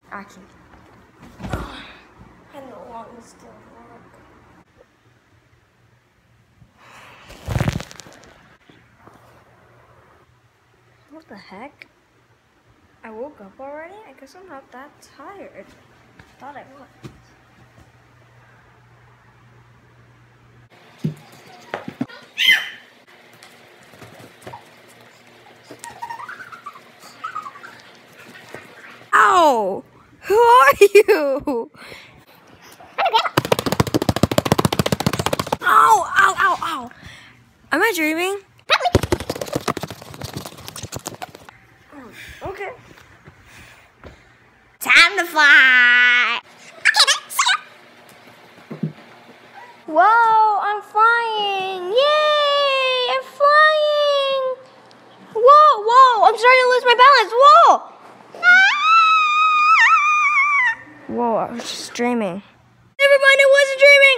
Actually. I no longer still work. What the heck? I woke up already? I guess I'm not that tired. I thought I was. Ow! Who are you? Ow! Ow! Ow! Ow! Am I dreaming? Okay. Time to fly! Whoa! I'm flying! Yay! I'm flying! Whoa! Whoa! I'm starting to lose my balance! Whoa! Whoa, I was just dreaming. Never mind, I wasn't dreaming!